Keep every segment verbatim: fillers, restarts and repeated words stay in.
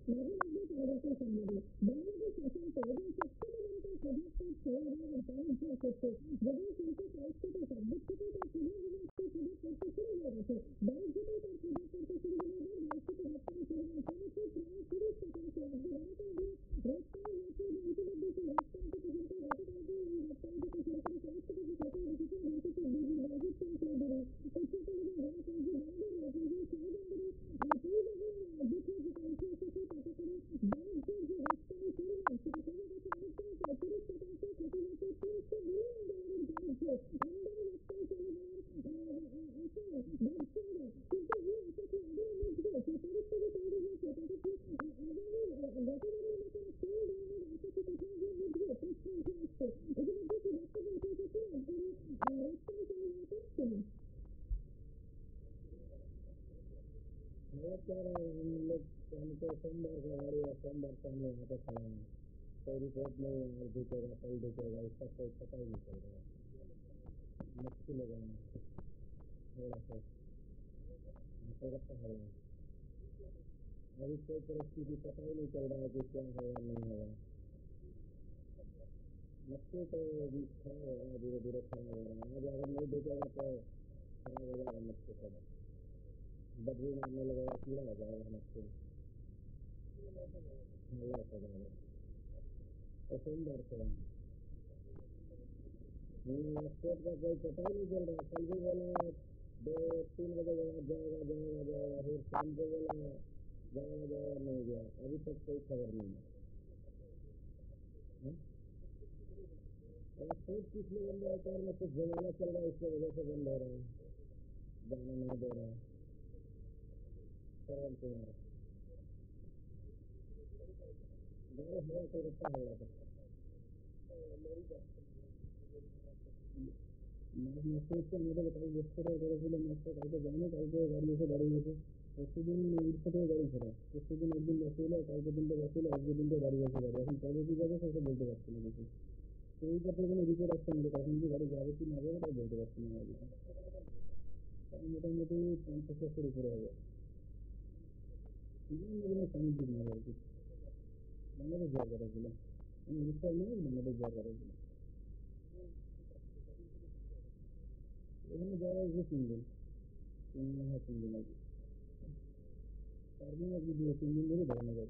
মাঝে মাঝে পরিবর্তন সম্ভব বাংলাদেশ শাসন এবং সত্যিকারের প্রভাবকে ছেড়ে এবং বাণিজ্য ক্ষেত্রে যেমন শিল্প সংস্কৃতি সব দিক থেকেই তার প্রভাব এবং সেই প্রভাব পড়তে শুরু হয়ে গেছে বাণিজ্যতেও তার প্রভাব পড়তে শুরু হয়ে গেছে বৈশ্বিক রপ্তানি পরিমাণ কমেছে প্রায় তিরিশ শতাংশ আজকে ভারতের দিয়ে রপ্তানি হয়েছে এবং ইতিমধ্যে সেই রপ্তানি থেকে কিন্তু গতকালকে এই রপ্তানি থেকে শুরু করে সংস্কৃতিকে খতিয়ে রেখেছেন বৈশিষ্ট্য বিধি রাজীব সিং চৌধুরী এই ক্ষেত্রে যদি বলা হয় যে বন্দর রয়েছে যে সেই বন্দরে পরিবহন দ্বিতীয় যেটা উঠে এসেছে তাতে করে বাণিজ্যের যে রপ্তানি পরিমাণ সেটা কমে গেছে অনেকটাই তিরিশ শতাংশ ক্ষতি হয়েছে তিনশো বিলিয়ন ডলারের বাণিজ্য আমদানি রপ্তানি চলে যাওয়ার আশা ভাবছে না কিন্তু এই আশা কি আদৌ মিটবে যে পরিস্থিতি তৈরি হয়েছে তাতে কি আগামী গতবারের মতন সেই ধরনের আশা কি কোথাও গিয়ে মিটবে প্রশ্ন উঠে আসছে ইতিমধ্যে কি বক্তব্য উঠে এসেছে আপনারা রপ্তানি পরিমাণ কমছে না नमस्कार हम लोग हमको सोमवार को हमारे यहाँ सोमवार को हम लोग यहाँ पे खड़े हैं कोई रिपोर्ट नहीं आज दिखेगा कल दिखेगा इसका कोई पता ही नहीं चल रहा मुश्किल हो गया थोड़ा सा हमको लगता है अभी कोई परिस्थिति पता ही नहीं चल रहा है कि क्या होगा नहीं होगा मुश्किल तो अभी खराब हो रहा है धीरे धीरे खराब हो रहा है आज अगर नहीं दिखेगा तो खराब हो जाएगा मुश्किल सब बदबू मारने लगेगा कीड़ा हो जाएगा मुश्किल हालात हो जाएगा तो सोमवार को स्टेट का कोई पता ही नहीं चल रहा कल भी बोला दो तीन बजे के बाद जाएगा जाएगा जाएगा फिर शाम को बोला जाएगा जाएगा नहीं गया अभी तक कोई खबर नहीं है स्टेट किसलिए बंद है कार में कुछ जमाना चल रहा है इसकी वजह से बंद हो रहा है जाने नहीं दे रहा है सरल कुमार गाड़ी हवा से रखा हुआ था सोचते मुझे बताइए जिसको करेंगे मैं करके जाने करके गाड़ी से गाड़ी में से उसी दिन इतने गाड़ी खड़ा उसी दिन एक दिन वसूल है कल के दिन तो वसूल है अगले दिन तो गाड़ी वसूल है हम पहले की जगह से बोलते रहते हैं लेकिन तो यही करते हैं रिपोर्ट रखते हैं लेकिन उनकी गाड़ी जावे की ना जाए तो बोलते रहते हैं मोटामोटी पचास से शुरू हो गया मेरे में समझ नहीं आ रहा है बांग्लादेश जा करेगा रिश्ता नहीं बांग्लादेश जा करेगा এখানে যাওয়া হয়েছে তিন দিন তিন দিন হয় তিন দিন আগে চার দিন আগে দিয়ে তিন দিন ধরে ধরানো যাবে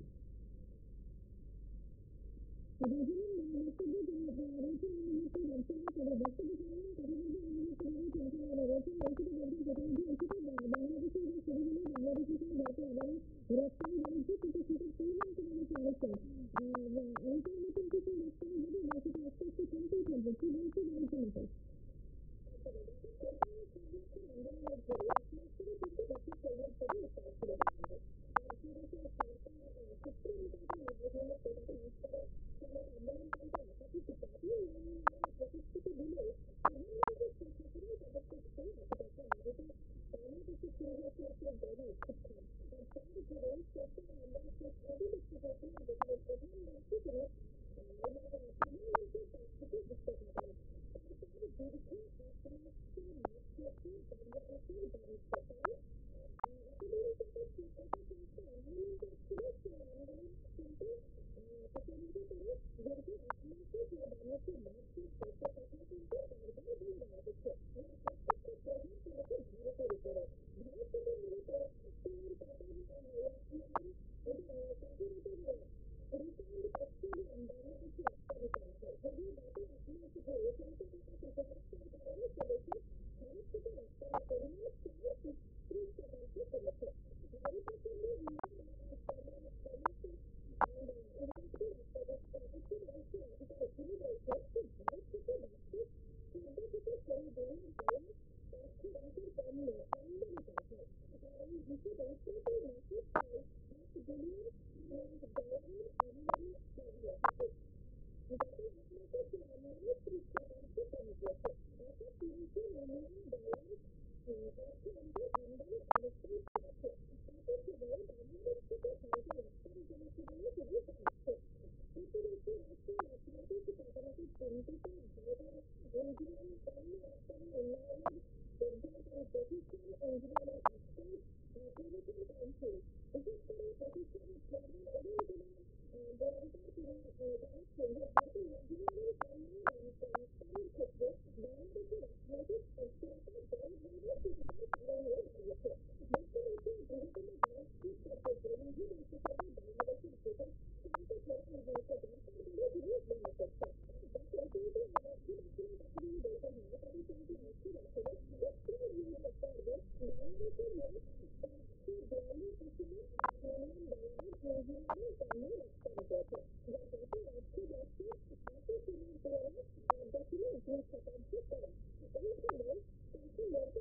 ইঞ্জিনিয়ারিং পণ্য রপ্তানি করেছে, যা গত অর্থ বছর একই সময়ের তুলনায় এক দশমিক দুই শতাংশ কম। এই সময় চারশো নব্বই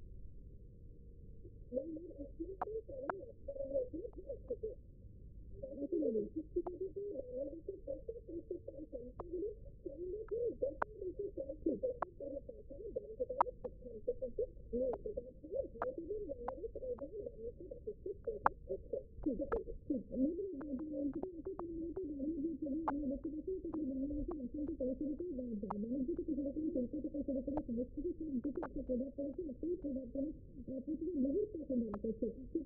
মূল্যের অতিরিক্ত পণ্য রপ্তানি হয়েছিল ভারত থেকে। গবেষণার ভিত্তি পদ্ধতি বাংলাদেশের পোশাক প্রস্তুতকারী সংস্থাগুলি সংগঠন দেশের দেশে কয়েকটি পোশাক পণ্য কারখানা বন্ধ করার সিদ্ধান্ত কিন্তু নিয়েছে, যার ফলে ভারত এবং বাংলাদেশ উভয় বাণিজ্য ডেফিসিট প্রভাব হচ্ছে। বাংলাদেশের অর্থনৈতিক পরিস্থিতিতে বাণিজ্যিক পরিবর্তন কলকাতা শুরু করে সংস্কৃতি সব দিকে একটা প্রভাব পড়েছে। সেই প্রভাব যেন পৃথিবীর মুহূর্তে এখন ধরা পড়ছে।